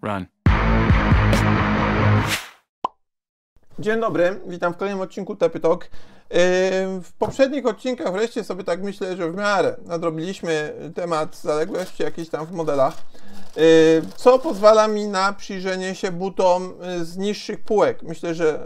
Run. Dzień dobry, witam w kolejnym odcinku Tepy Talk. W poprzednich odcinkach wreszcie sobie tak myślę, że w miarę nadrobiliśmy temat zaległości jakichś tam w modelach, co pozwala mi na przyjrzenie się butom z niższych półek. Myślę, że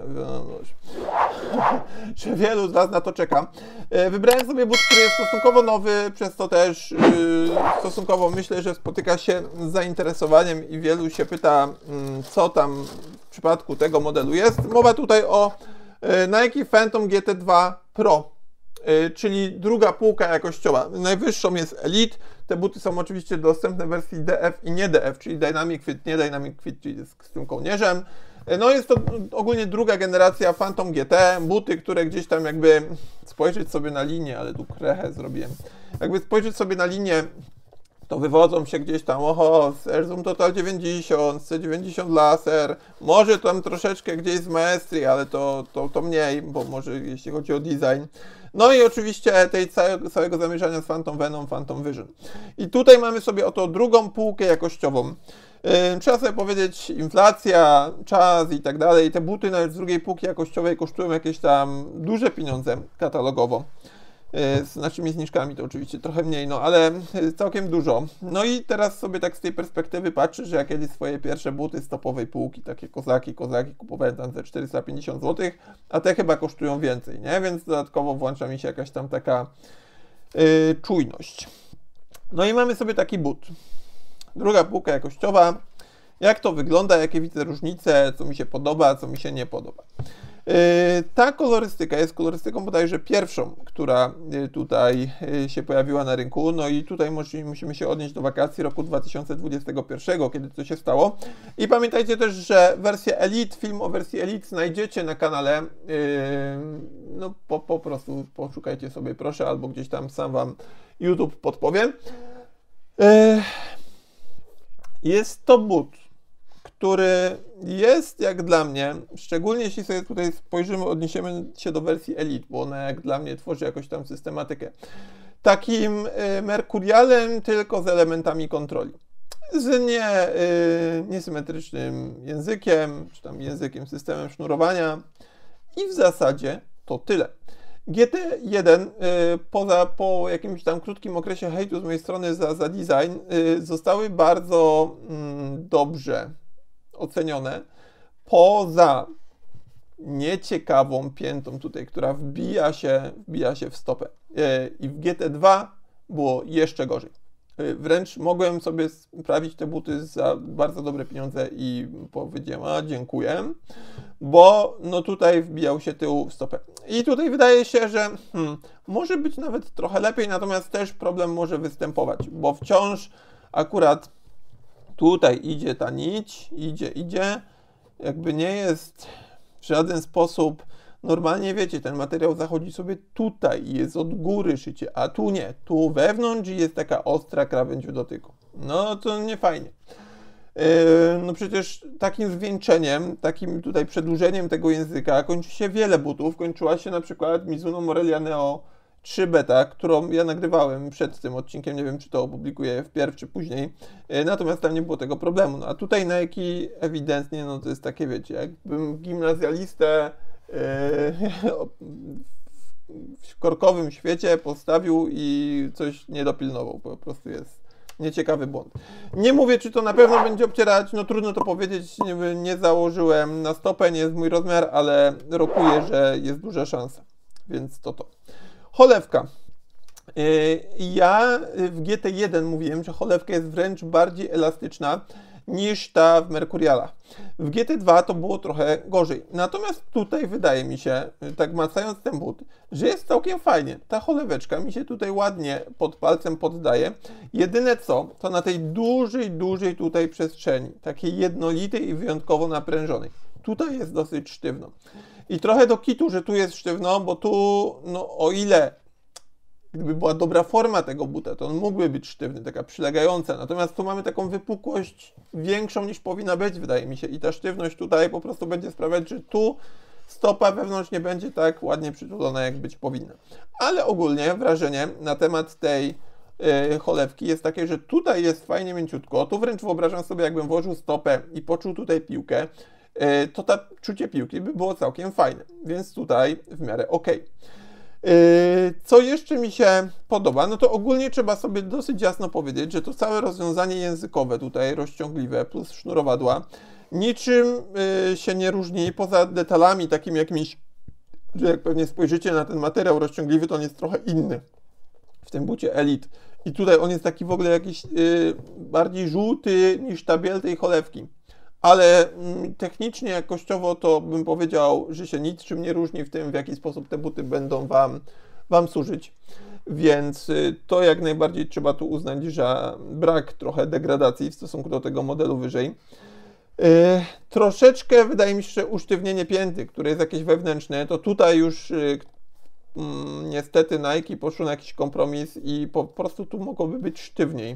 wielu z Was na to czeka. Wybrałem sobie but, który jest stosunkowo nowy, przez to też stosunkowo myślę, że spotyka się z zainteresowaniem i wielu się pyta, co tam w przypadku tego modelu jest. Mowa tutaj o Nike Phantom GT2 Pro, czyli druga półka jakościowa. Najwyższą jest Elite. Te buty są oczywiście dostępne w wersji DF i nie DF, czyli Dynamic Fit, nie Dynamic Fit, czyli z tym kołnierzem. No jest to ogólnie druga generacja Phantom GT, buty, które gdzieś tam jakby spojrzeć sobie na linię, ale tu krechę zrobiłem, jakby spojrzeć sobie na linię, to wywodzą się gdzieś tam, z Air Zoom Total 90, C90 Laser, może tam troszeczkę gdzieś z Maestri, ale to mniej, bo może jeśli chodzi o design. No i oczywiście tej całego zamierzania z Phantom Venom, Phantom Vision. I tutaj mamy sobie oto drugą półkę jakościową. Trzeba sobie powiedzieć, inflacja, czas i tak dalej. Te buty nawet z drugiej półki jakościowej kosztują jakieś tam duże pieniądze katalogowo. Z naszymi zniżkami to oczywiście trochę mniej, no ale całkiem dużo. No i teraz sobie tak z tej perspektywy patrzę, że ja kiedyś swoje pierwsze buty z topowej półki, takie kozaki kupowałem tam za 450 zł, a te chyba kosztują więcej, nie? Więc dodatkowo włącza mi się jakaś tam taka czujność. No i mamy sobie taki but. Druga półka jakościowa. Jak to wygląda, jakie widzę różnice, co mi się podoba, co mi się nie podoba. Ta kolorystyka jest kolorystyką bodajże pierwszą, która tutaj się pojawiła na rynku. No i tutaj musimy się odnieść do wakacji roku 2021, kiedy to się stało. I pamiętajcie też, że wersję Elite, film o wersji Elite znajdziecie na kanale. No po prostu poszukajcie sobie proszę, albo gdzieś tam sam Wam YouTube podpowie. Jest to but, który jest jak dla mnie, szczególnie jeśli sobie tutaj spojrzymy, odniesiemy się do wersji Elite, bo ona jak dla mnie tworzy jakoś tam systematykę, takim Mercurialem tylko z elementami kontroli. Z niesymetrycznym językiem, czy tam językiem, systemem sznurowania i w zasadzie to tyle. GT1 po jakimś tam krótkim okresie hejtu z mojej strony za design zostały bardzo dobrze ocenione, poza nieciekawą piętą tutaj, która wbija się w stopę. I w GT2 było jeszcze gorzej. Wręcz mogłem sobie sprawić te buty za bardzo dobre pieniądze i powiedziałem, dziękuję, bo no tutaj wbijał się tył w stopę. I tutaj wydaje się, że może być nawet trochę lepiej, natomiast też problem może występować, bo wciąż akurat tutaj idzie ta nić, idzie, jakby nie jest w żaden sposób, normalnie wiecie, ten materiał zachodzi sobie tutaj i jest od góry szycie, a tu nie, tu wewnątrz jest taka ostra krawędź w dotyku. No to nie fajnie. No przecież takim zwieńczeniem, takim tutaj przedłużeniem tego języka kończy się wiele butów. Kończyła się na przykład Mizuno Morelia Neo 3 Beta, którą ja nagrywałem przed tym odcinkiem, nie wiem czy to opublikuję wpierw czy później, natomiast tam nie było tego problemu. No a tutaj Nike ewidentnie, no to jest takie, wiecie, jakbym gimnazjalistę w korkowym świecie postawił i coś nie dopilnował, po prostu jest nieciekawy błąd. Nie mówię, czy to na pewno będzie obcierać, no trudno to powiedzieć, nie założyłem na stopę, nie jest mój rozmiar, ale rokuję, że jest duża szansa, więc to. Cholewka. Ja w GT1 mówiłem, że cholewka jest wręcz bardziej elastyczna niż ta w Mercurialach. W GT2 to było trochę gorzej. Natomiast tutaj wydaje mi się, tak macając ten but, że jest całkiem fajnie. Ta choleweczka mi się tutaj ładnie pod palcem poddaje. Jedyne co, to na tej dużej tutaj przestrzeni, takiej jednolitej i wyjątkowo naprężonej. Tutaj jest dosyć sztywno. I trochę do kitu, że tu jest sztywno, bo tu, no o ile gdyby była dobra forma tego buta, to on mógłby być sztywny, taka przylegająca. Natomiast tu mamy taką wypukłość większą niż powinna być, wydaje mi się. I ta sztywność tutaj po prostu będzie sprawiać, że tu stopa wewnątrz nie będzie tak ładnie przytulona, jak być powinna. Ale ogólnie wrażenie na temat tej cholewki jest takie, że tutaj jest fajnie mięciutko. Tu wręcz wyobrażam sobie, jakbym włożył stopę i poczuł tutaj piłkę, to ta czucie piłki by było całkiem fajne, więc tutaj w miarę ok. Co jeszcze mi się podoba, no to ogólnie trzeba sobie dosyć jasno powiedzieć, że to całe rozwiązanie językowe tutaj rozciągliwe plus sznurowadła niczym się nie różni poza detalami takimi jakimiś, że jak pewnie spojrzycie na ten materiał rozciągliwy, to on jest trochę inny w tym bucie Elite. I tutaj on jest taki w ogóle jakiś bardziej żółty niż ta biel tej cholewki. Ale technicznie, jakościowo to bym powiedział, że się niczym nie różni w tym, w jaki sposób te buty będą wam służyć. Więc to jak najbardziej trzeba tu uznać, że brak trochę degradacji w stosunku do tego modelu wyżej. Troszeczkę wydaje mi się, że usztywnienie pięty, które jest jakieś wewnętrzne, to tutaj już niestety Nike poszło na jakiś kompromis i po prostu tu mogłoby być sztywniej.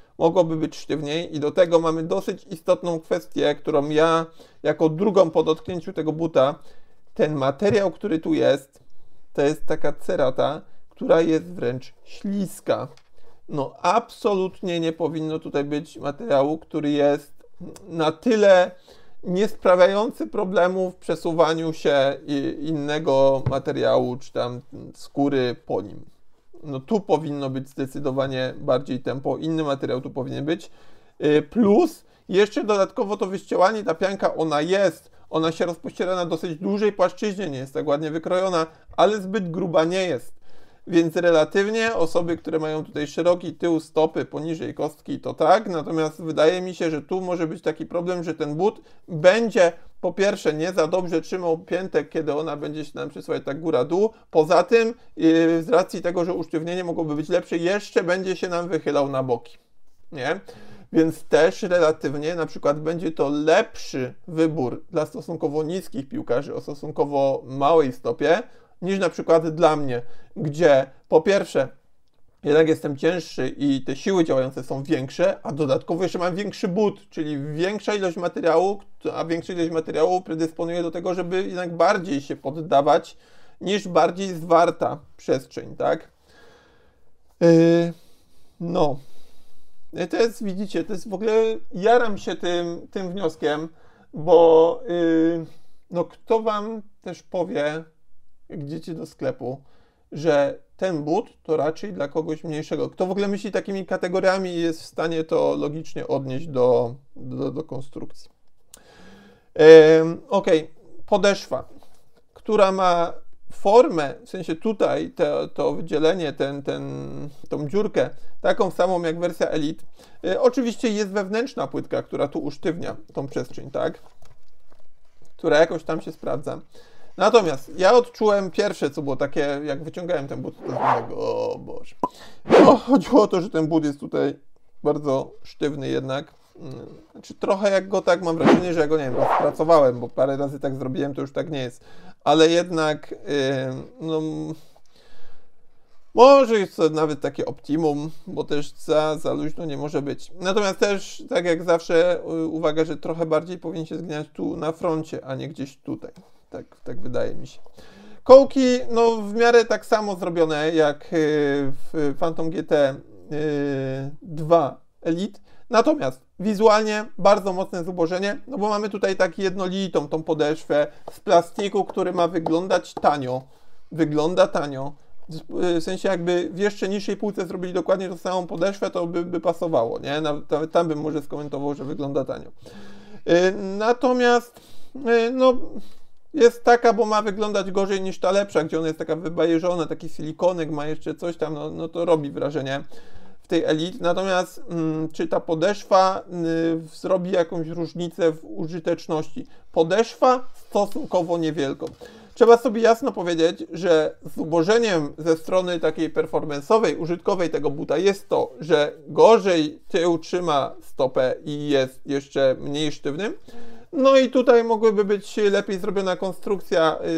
I do tego mamy dosyć istotną kwestię, którą ja jako drugą po dotknięciu tego buta, ten materiał, który tu jest, to jest taka cerata, która jest wręcz śliska. No absolutnie nie powinno tutaj być materiału, który jest na tyle nie sprawiający problemów w przesuwaniu się innego materiału, czy tam skóry po nim. No tu powinno być zdecydowanie bardziej tempo, inny materiał tu powinien być. Plus jeszcze dodatkowo to wyścielanie, ta pianka ona się rozpościera na dosyć dużej płaszczyźnie, nie jest tak ładnie wykrojona, ale zbyt gruba nie jest. Więc relatywnie osoby, które mają tutaj szeroki tył stopy poniżej kostki, to tak, natomiast wydaje mi się, że tu może być taki problem, że ten but będzie po pierwsze nie za dobrze trzymał piętę, kiedy ona będzie się nam przesuwać tak góra-dół. Poza tym, z racji tego, że usztywnienie mogłoby być lepsze, jeszcze będzie się nam wychylał na boki. Nie? Więc też relatywnie na przykład będzie to lepszy wybór dla stosunkowo niskich piłkarzy o stosunkowo małej stopie, niż na przykład dla mnie, gdzie po pierwsze jednak jestem cięższy i te siły działające są większe, a dodatkowo jeszcze mam większy but, czyli większa ilość materiału, a większa ilość materiału predysponuje do tego, żeby jednak bardziej się poddawać niż bardziej zwarta przestrzeń, tak? No. To jest, widzicie, to jest w ogóle, jaram się tym wnioskiem, bo no kto wam też powie, jak idziecie do sklepu, że ten but to raczej dla kogoś mniejszego. Kto w ogóle myśli takimi kategoriami i jest w stanie to logicznie odnieść do konstrukcji. Ok, podeszwa, która ma formę, w sensie tutaj to wydzielenie, tą dziurkę, taką samą jak wersja Elite. Oczywiście jest wewnętrzna płytka, która tu usztywnia tą przestrzeń, tak? Która jakoś tam się sprawdza. Natomiast ja odczułem pierwsze, co było takie, jak wyciągałem ten but, o Boże. No, chodziło o to, że ten but jest tutaj bardzo sztywny jednak. Znaczy trochę jak go tak, mam wrażenie, że ja go, nie wiem, rozpracowałem, bo parę razy tak zrobiłem, to już tak nie jest. Ale jednak, no, może jest to nawet takie optimum, bo też za luźno nie może być. Natomiast też, tak jak zawsze, uwaga, że trochę bardziej powinien się zginać tu na froncie, a nie gdzieś tutaj. Tak wydaje mi się. Kołki, no w miarę tak samo zrobione jak w Phantom GT 2 Elite. Natomiast wizualnie bardzo mocne zubożenie, no bo mamy tutaj tak jednolitą tą podeszwę z plastiku, który ma wyglądać tanio. Wygląda tanio. W sensie jakby w jeszcze niższej półce zrobili dokładnie tą samą podeszwę, to by pasowało, nie? Nawet tam bym może skomentował, że wygląda tanio. Natomiast no jest taka, bo ma wyglądać gorzej niż ta lepsza, gdzie ona jest taka wybajeżona, taki silikonek, ma jeszcze coś tam, no to robi wrażenie w tej Elite. Natomiast czy ta podeszwa zrobi jakąś różnicę w użyteczności? Podeszwa stosunkowo niewielką. Trzeba sobie jasno powiedzieć, że zubożeniem ze strony takiej performance'owej, użytkowej tego buta jest to, że gorzej tył trzyma stopę i jest jeszcze mniej sztywnym. No i tutaj mogłyby być lepiej zrobiona konstrukcja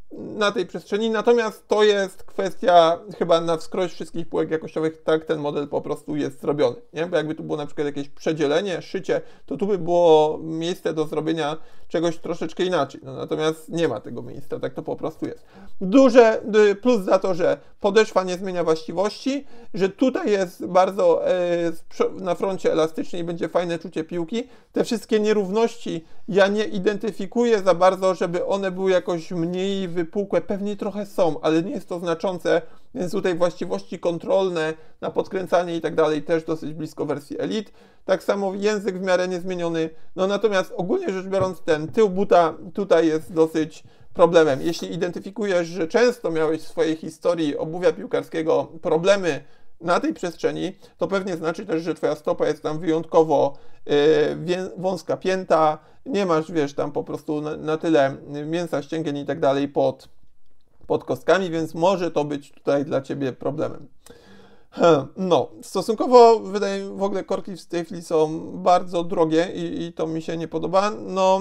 na tej przestrzeni, natomiast to jest kwestia chyba na wskroś wszystkich półek jakościowych, tak ten model po prostu jest zrobiony, nie? Bo jakby tu było na przykład jakieś przedzielenie, szycie, to tu by było miejsce do zrobienia czegoś troszeczkę inaczej, no, natomiast nie ma tego miejsca, tak to po prostu jest. Duże plus za to, że podeszwa nie zmienia właściwości, że tutaj jest bardzo na froncie elastycznie i będzie fajne czucie piłki. Te wszystkie nierówności ja nie identyfikuję za bardzo, żeby one były jakoś mniej wypukłe, pewnie trochę są, ale nie jest to znaczące, więc tutaj właściwości kontrolne na podkręcanie i tak dalej też dosyć blisko wersji Elite. Tak samo język w miarę niezmieniony, no natomiast ogólnie rzecz biorąc ten tył buta tutaj jest dosyć problemem. Jeśli identyfikujesz, że często miałeś w swojej historii obuwia piłkarskiego problemy na tej przestrzeni, to pewnie znaczy też, że twoja stopa jest tam wyjątkowo wąska pięta, nie masz, wiesz, tam po prostu na tyle mięsa, ścięgien i tak dalej pod kostkami, więc może to być tutaj dla ciebie problemem. No, stosunkowo wydaje w ogóle korki w tej chwili są bardzo drogie i to mi się nie podoba. No,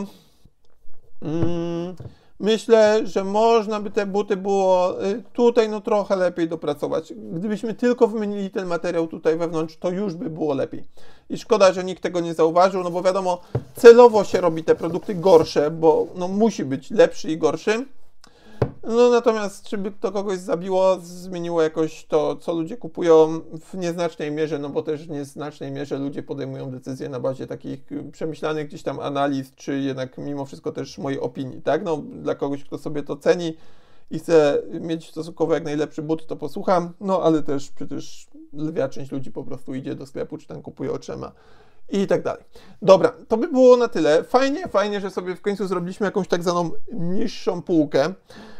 myślę, że można by te buty było tutaj no trochę lepiej dopracować. Gdybyśmy tylko wymienili ten materiał tutaj wewnątrz, to już by było lepiej. I szkoda, że nikt tego nie zauważył, no bo wiadomo, celowo się robi te produkty gorsze, bo no musi być lepszy i gorszy. No natomiast, czy by to kogoś zabiło, zmieniło jakoś to, co ludzie kupują w nieznacznej mierze, no bo też w nieznacznej mierze ludzie podejmują decyzje na bazie takich przemyślanych gdzieś tam analiz, czy jednak mimo wszystko też mojej opinii, tak? No dla kogoś, kto sobie to ceni i chce mieć stosunkowo jak najlepszy but, to posłucham, no ale też przecież lwia część ludzi po prostu idzie do sklepu, czy tam kupuje oczema i tak dalej. Dobra, to by było na tyle. Fajnie, że sobie w końcu zrobiliśmy jakąś tak zwaną niższą półkę.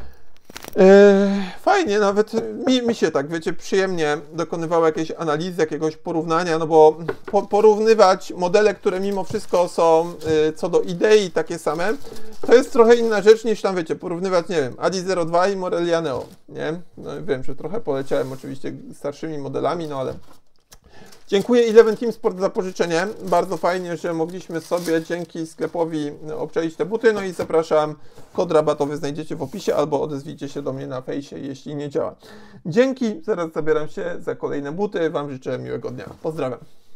Fajnie, nawet mi się tak, wiecie, przyjemnie dokonywało jakiejś analizy, jakiegoś porównania, no bo porównywać modele, które mimo wszystko są co do idei takie same, to jest trochę inna rzecz niż tam, wiecie, porównywać, nie wiem, Adi 02 i Morelia Neo, nie? No wiem, że trochę poleciałem oczywiście starszymi modelami, no ale... Dziękuję Eleven Team Sport za pożyczenie. Bardzo fajnie, że mogliśmy sobie dzięki sklepowi obczaić te buty. No i zapraszam, kod rabatowy znajdziecie w opisie albo odezwijcie się do mnie na fejsie, jeśli nie działa. Dzięki, zaraz zabieram się za kolejne buty. Wam życzę miłego dnia. Pozdrawiam.